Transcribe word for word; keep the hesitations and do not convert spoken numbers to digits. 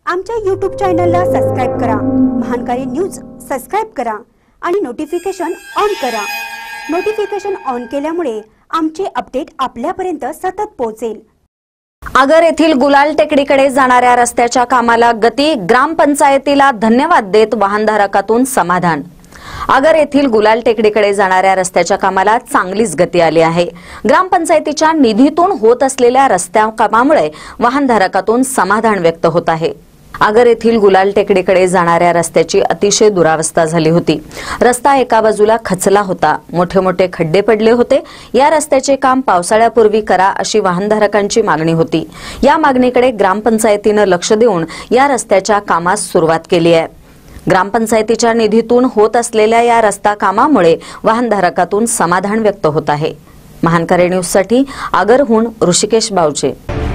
आमच्या यूट्यूब चॅनलला सबस्क्राइब करा, महानकारी न्यूज सबस्क्राइब करा आणि नोटिफिकेशन ऑन करा। नोटिफिकेशन ऑन केल्यामुळे आमचे अपडेट आपल्यापर्यंत सतत पोहोचेल। आगर येथील गुलाल टेकडीकडे जाणाऱ्या रस्त्याच्या कामाला गती, ग्रामपंचायतीला धन्यवाद देत वाहनधारकातून समाधान। आगर येथील गुलाल टेकडीकडे जाणाऱ्या रस्त्याच्या कामाला चांगलीच गती आली आहे। ग्रामपंचायतीच्या निधीतून होत असलेल्या रस्त्या कामामुळे वाहनधारकातून समाधान व्यक्त होत आहे। आगर येथील गुलाल टेकडीकडे जाणाऱ्या रस्त्याची अतिशय दुरावस्था झाली होती। रस्ता एका बाजूला खचला होता, मोठे मोठे खड्डे पडले होते। या रस्त्याचे काम पावसाळ्यापूर्वी करा अशी वाहनधारकांची मागणी होती। या मागणीकडे ग्रामपंचायतीने लक्ष देऊन या रस्त्याच्या कामास सुरुवात केली आहे। ग्रामपंचायतीच्या निधीतून होत असलेल्या या रस्ता कामामुळे वाहनधारकातून समाधान व्यक्त होत आहे। महानकारी न्यूज साठी आगरहून ऋषिकेश बावचे।